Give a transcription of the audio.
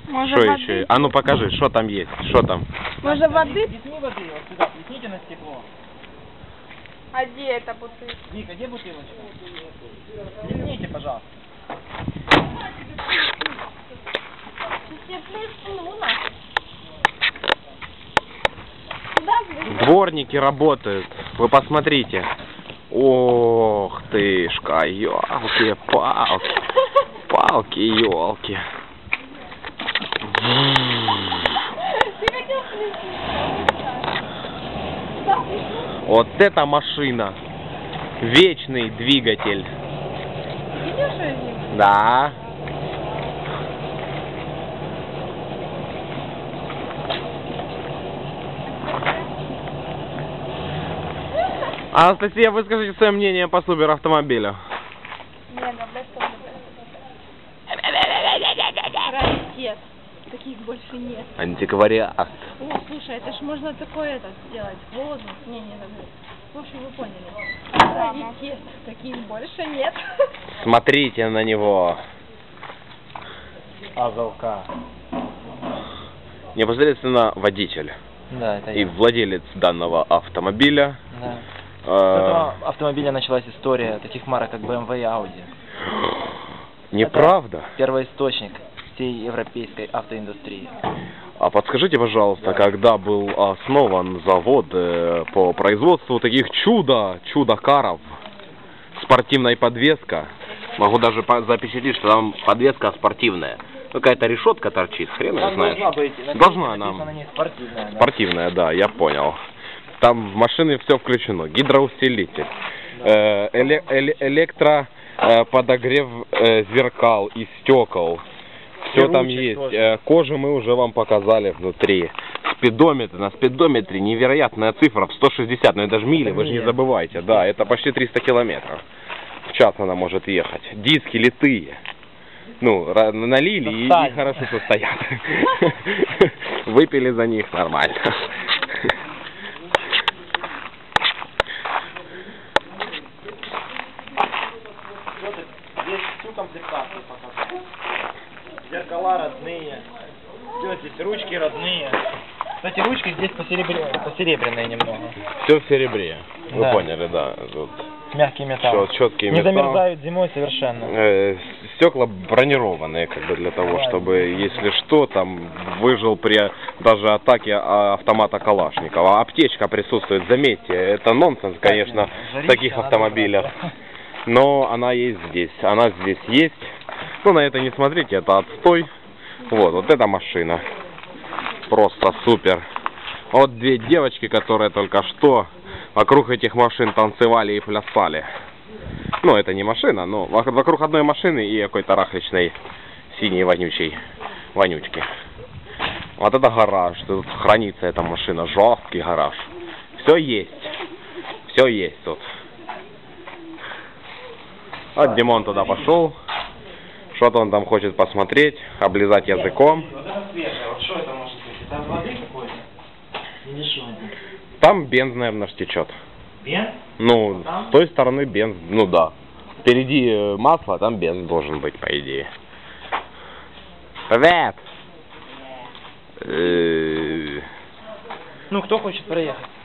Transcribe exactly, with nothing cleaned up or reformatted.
Что еще? А ну покажи, что там есть, что там? Может воды? Плесни воды, вот сюда, плесните на стекло. А где эта бутылка? Вика, где бутылочка? Плесните, пожалуйста. Дворники работают, вы посмотрите. Ох ты шка, елки, палки, палки, елки. Вот эта машина, вечный двигатель. Да. Анастасия, выскажите свое мнение по супер автомобилю. Раритет. Таких больше нет. Антиквариат. О, слушай, это ж можно такое это сделать. Воздух. Не, не, не. В общем, вы поняли. Раритет. Таких больше нет. Смотрите на него. Азалка. Непосредственно водитель. Да, это и я. владелец данного автомобиля. Да. С Э... этого автомобиля началась история таких марок, как бэ эм вэ и Audi. Неправда. Это первоисточник всей европейской автоиндустрии. А подскажите, пожалуйста, да. когда был основан завод э, по производству таких чудо, чудо-каров, спортивная подвеска? Могу даже запечатлеть, что там подвеска спортивная. Какая-то решетка торчит, хрен ее знает. Должна быть. Должна нам. Спортивная, да. Спортивная, да, я понял. Там в машине все включено. Гидроусилитель, да. э, эле эле электро э, подогрев э, зеркал и стекол. Все там есть. Э, кожу мы уже вам показали внутри. Спидометр. На спидометре невероятная цифра в сто шестьдесят. Но это же мили, вы же не забывайте. Да, это почти триста километров. В час она может ехать. Диски литые. Ну, налили и, и хорошо что стоят. Выпили за них нормально. Здесь всю комплектацию показали. Зеркала родные. Все здесь ручки родные. Кстати, ручки здесь посеребряные, посеребряные немного. Все в серебре. Вы да. поняли, да. Тут мягкий металл. Чет, четкий не металл. замерзают зимой совершенно. Э, стекла бронированные, как бы для того, да, чтобы, если что, там выжил при даже атаке автомата Калашникова. Аптечка присутствует, заметьте, это нонсенс, конечно, в таких автомобилях. Но она есть здесь, она здесь есть. Ну, на это не смотрите, это отстой. Вот, вот эта машина. Просто супер. Вот две девочки, которые только что вокруг этих машин танцевали и плясали. Ну, это не машина, но вокруг одной машины и какой-то рахличной синей вонючей вонючки. Вот это гараж, тут хранится эта машина, жесткий гараж. Все есть. Все есть тут. Вот Димон туда пошел. Что-то он там хочет посмотреть, облизать языком. Вот это свежее. Вот что это может быть? Это от воды какой-то? Или что это? Там бенз, наверное, течет. Бенз? Ну, там? с той стороны бенз, ну да. Впереди масло, а там бенз должен быть, по идее. Привет! Ну, кто хочет проехать?